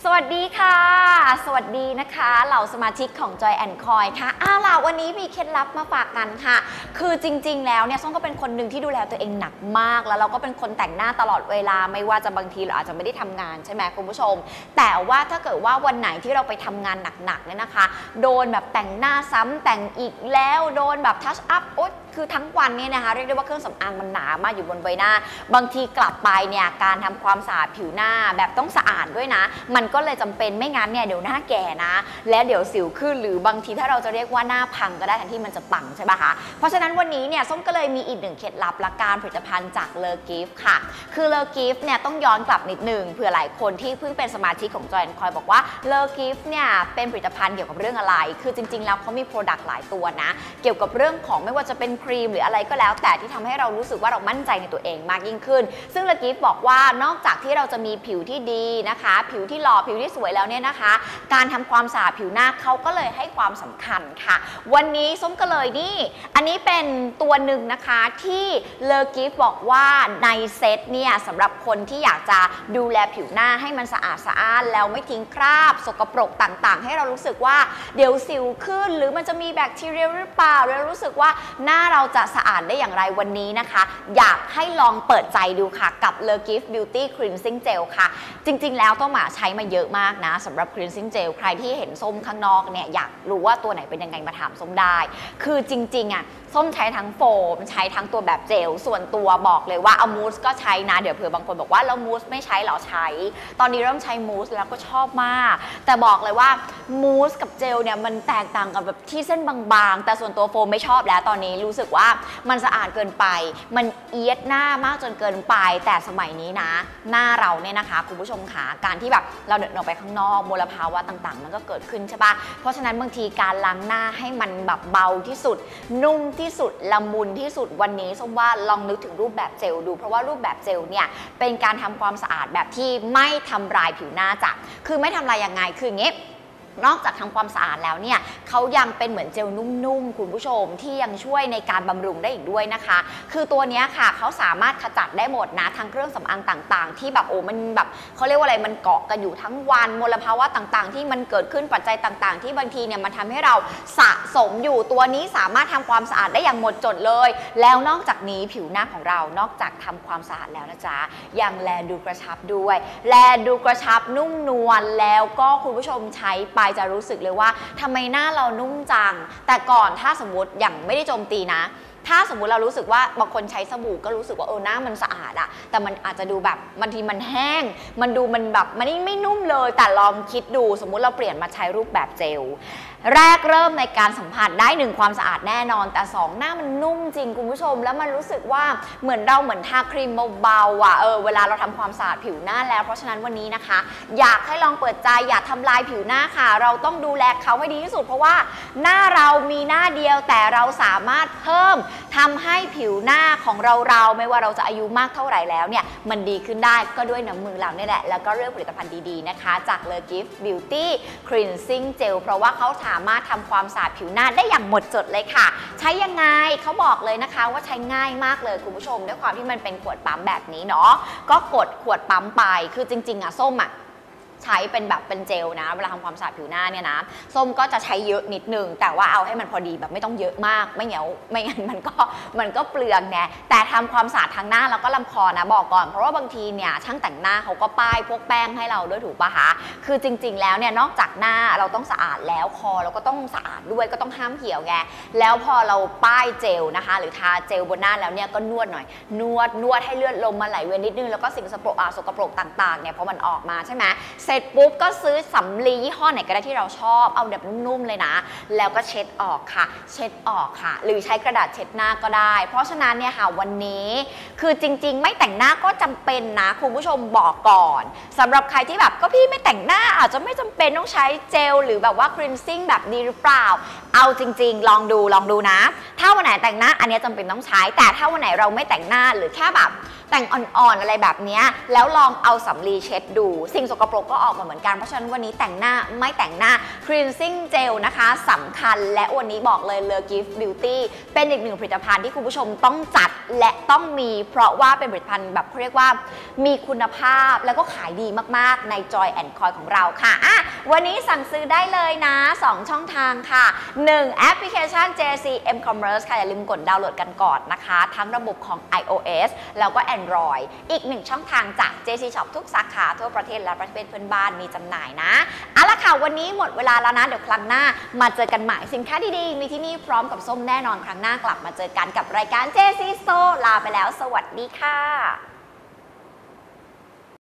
วัสดีค่ะสวัสดีนะคะเหล่าสมาชิกของ Joy and Coy ค่ะล่ะวันนี้มีเคล็ดลับมาฝากกันค่ะคือจริงๆแล้วเนี่ยส้มก็เป็นคนหนึ่งที่ดูแลตัวเองหนักมากแล้วเราก็เป็นคนแต่งหน้าตลอดเวลาไม่ว่าจะบางทีเราอาจจะไม่ได้ทำงานใช่ไหมคุณผู้ชมแต่ว่าถ้าเกิดว่าวันไหนที่เราไปทำงานหนักๆเนี่ยนะคะโดนแบบแต่งหน้าซ้ำแต่งอีกแล้วโดนแบบทัชอัพคือทั้งวันเนี่ยนะคะเรียกได้ว่าเครื่องสำอางมันหนามากอยู่บนใบหน้าบางทีกลับไปเนี่ยการทำความสะอาดผิวหน้าแบบต้องสะอาดด้วยนะมันก็เลยจำเป็นไม่งั้นเนี่ยเดี๋ยวหน้าแก่นะและเดี๋ยวสิวขึ้นหรือบางทีถ้าเราจะเรียกว่าหน้าพังก็ได้แทนที่มันจะปังใช่ปะคะเพราะฉะนั้นวันนี้เนี่ยส้มก็เลยมีอีกหนึ่งเคล็ดลับละการผลิตภัณฑ์จากเลอกิฟค่ะคือเลอกิฟเนี่ยต้องย้อนกลับนิดนึงเผื่อหลายคนที่เพิ่งเป็นสมาชิกของ Joy and Coy บอกว่าเลอกิฟเนี่ยเป็นผลิตภัณฑ์เกี่ยวกับเรื่องอะไรคือจริงๆแล้วเขามีโปรดักต์หลายตัวนะเกี่ยวกับเรื่องของไม่ว่าจะเป็นครีมหรืออะไรก็แล้วแต่ที่ทำให้เรารู้สึกว่าเรามั่นใจในตัวเองมากยิ่งขึ้นซึ่งเลอกิฟบอกว่านอกจากที่เราจะมีผิวที่ดีนะคะผิวที่หล่อผิวที่สวยแล้วเนี่ยนะคะการทำความสะอาดผิวหน้าเขาก็เลยให้ความสำคัญค่ะวันนี้ส้มก็เลยนี่อันนี้เป็นตัวหนึ่งนะคะที่เลอกิฟบอกว่าในเซตเนี่ยสำหรับคนที่อยากจะดูแลผิวหน้าให้มันสะอาดสะอ้านแล้วไม่ทิ้งคราบสกปรกต่างๆให้เรารู้สึกว่าเดี๋ยวสิวขึ้นหรือมันจะมีแบคทีเรียหรือเปล่าแล้วรู้สึกว่าหน้าเราจะสะอาดได้อย่างไรวันนี้นะคะอยากให้ลองเปิดใจดูค่ะกับ Le Gift Beauty Cleansing Gel ค่ะจริงๆแล้วต้องมาใช้มาเยอะมากนะสำหรับ Cleansing Gel ใครที่เห็นส้มข้างนอกเนี่ยอยากรู้ว่าตัวไหนเป็นยังไงมาถามส้มได้คือจริงๆส้มใช้ทั้งโฟมใช้ทั้งตัวแบบเจลส่วนตัวบอกเลยว่าเอามูสก็ใช้นะเดี๋ยวเผื่อบางคนบอกว่าแล้วมูสไม่ใช้หรอใช้ตอนนี้เริ่มใช้มูสแล้วก็ชอบมากแต่บอกเลยว่ามูสกับเจลเนี่ยมันแตกต่างกับแบบที่เส้นบางๆแต่ส่วนตัวโฟมไม่ชอบแล้วตอนนี้รู้สึกว่ามันสะอาดเกินไปมันเอียดหน้ามากจนเกินไปแต่สมัยนี้นะหน้าเราเนี่ยนะคะคุณผู้ชมขาการที่แบบเราเดินออกไปข้างนอกมลภาวะต่างๆมันก็เกิดขึ้นใช่ปะเพราะฉะนั้นบางทีการล้างหน้าให้มันแบบเบาที่สุดนุ่มที่สุดละมุนที่สุดวันนี้ส้มว่าลองนึกถึงรูปแบบเจลดูเพราะว่ารูปแบบเจลเนี่ยเป็นการทำความสะอาดแบบที่ไม่ทำลายผิวหน้าจ้ะคือไม่ทำลายยังไงคืออย่างงี้นอกจากทำความสะอาดแล้วเนี่ยเขายังเป็นเหมือนเจลนุ่มๆคุณผู้ชมที่ยังช่วยในการบำรุงได้อีกด้วยนะคะคือตัวนี้ค่ะเขาสามารถขจัดได้หมดนะทั้งเครื่องสำอางต่างๆที่แบบมันแบบเขาเรียกว่าอะไรมันเกาะกันอยู่ทั้งวันมลภาวะต่างๆที่มันเกิดขึ้นปัจจัยต่างๆที่บางทีเนี่ยมันทำให้เราสะสมอยู่ตัวนี้สามารถทำความสะอาดได้อย่างหมดจดเลยแล้วนอกจากนี้ผิวหน้าของเรานอกจากทำความสะอาดแล้วนะจ๊ะยังแลดูกระชับด้วยแลดูกระชับนุ่มนวลแล้วก็คุณผู้ชมใช้ไปจะรู้สึกเลยว่าทำไมหน้าเรานุ่มจังแต่ก่อนถ้าสมมติอย่างไม่ได้โจมตีนะถ้าสมมุติเรารู้สึกว่าบางคนใช้สบู่ก็รู้สึกว่าหน้ามันสะอาดอะแต่มันอาจจะดูแบบบางทีมันแห้งมันดูมันแบบมันไม่นุ่มเลยแต่ลองคิดดูสมมุติเราเปลี่ยนมาใช้รูปแบบเจลแรกเริ่มในการสัมผัสได้1ความสะอาดแน่นอนแต่2หน้ามันนุ่มจริงคุณผู้ชมแล้วมันรู้สึกว่าเหมือนเราเหมือนทาครีมเบาๆอ่ะเวลาเราทำความสะอาดผิวหน้าแล้วเพราะฉะนั้นวันนี้นะคะอยากให้ลองเปิดใจอย่าทำลายผิวหน้าค่ะเราต้องดูแลเขาให้ดีที่สุดเพราะว่าหน้าเรามีหน้าเดียวแต่เราสามารถเพิ่มทำให้ผิวหน้าของเราไม่ว่าเราจะอายุมากเท่าไหร่แล้วเนี่ยมันดีขึ้นได้ก็ด้วยน้ำมือเราเนี่ยแหละแล้วก็เรื่องผลิตภัณฑ์ดีๆนะคะจาก Le Gift Beauty Cleansing Gel เพราะว่าเขาสามารถทำความสะอาดผิวหน้าได้อย่างหมดจดเลยค่ะใช้ยังไงเขาบอกเลยนะคะว่าใช้ง่ายมากเลยคุณผู้ชมด้วยความที่มันเป็นขวดปั๊มแบบนี้เนาะก็กดขวดปั๊มไปคือจริงๆส้มใช้เป็นแบบเป็นเจลนะเวลาทำความสะอาดผิวหน้าเนี่ยนะส้มก็จะใช้เยอะนิดนึงแต่ว่าเอาให้มันพอดีแบบไม่ต้องเยอะมากไม่เหนียวไม่งั้นมันก็เปลืองไงแต่ทำความสะอาดทางหน้าแล้วก็ลำคอนะบอกก่อนเพราะว่าบางทีเนี่ยช่างแต่งหน้าเขาก็ป้ายพวกแป้งให้เราด้วยถูกปะคะคือจริงๆแล้วเนี่ยนอกจากหน้าเราต้องสะอาดแล้วคอเราก็ต้องสะอาดด้วยก็ต้องห้ามเหี่ยวไงแล้วพอเราป้ายเจลนะคะหรือทาเจลบนหน้าแล้วเนี่ยก็นวดหน่อยนวดให้เลือดลมมาไหลเวียนนิดนึงแล้วก็สิ่งสกปรกต่างๆเนี่ยพอมันออกมาใช่ไหมเสร็จปุ๊บก็ซื้อสำลียี่ห้อไหนก็ได้ที่เราชอบเอาแบบนุ่มๆเลยนะแล้วก็เช็ดออกค่ะเช็ดออกค่ะหรือใช้กระดาษเช็ดหน้าก็ได้เพราะฉะนั้นเนี่ยค่ะวันนี้คือจริงๆไม่แต่งหน้าก็จำเป็นนะคุณผู้ชมบอกก่อนสำหรับใครที่แบบก็พี่ไม่แต่งหน้าอาจจะไม่จำเป็นต้องใช้เจลหรือแบบว่า cleansing แบบนี้หรือเปล่าเอาจริงๆลองดูนะถ้าวันไหนแต่งหน้าอันนี้จำเป็นต้องใช้แต่ถ้าวันไหนเราไม่แต่งหน้าหรือแค่แบบแต่งอ่อนๆอะไรแบบนี้แล้วลองเอาสำลีเช็ดดูสิ่งสกปรกก็ออกมาเหมือนกันเพราะฉะนั้นวันนี้แต่งหน้าไม่แต่งหน้า cleansing gel นะคะสำคัญและวันนี้บอกเลย Le Gift Beauty เป็นอีกหนึ่งผลิตภัณฑ์ที่คุณผู้ชมต้องจัดและต้องมีเพราะว่าเป็นผลิตภัณฑ์แบบเขาเรียกว่ามีคุณภาพแล้วก็ขายดีมากๆใน Joy Coy ของเราค่ะวันนี้สั่งซื้อได้เลยนะ2ช่องทางค่ะ1แอปพลิเคชัน JC M Commerce ค่ะอย่าลืมกดดาวน์โหลดกันก่อนนะคะทั้งระบบของ iOS แล้วก็ Android อีก1ช่องทางจาก JC Shop ทุกสาขาทั่วประเทศและประเทศเพื่อนบ้านมีจำหน่ายนะเอาล่ะค่ะวันนี้หมดเวลาแล้วนะเดี๋ยวครั้งหน้ามาเจอกันใหม่สินค้าดีๆมีที่นี่พร้อมกับส้มแน่นอนครั้งหน้ากลับมาเจอกันกับรายการ JC Store ลาไปแล้วสวัสดีค่ะ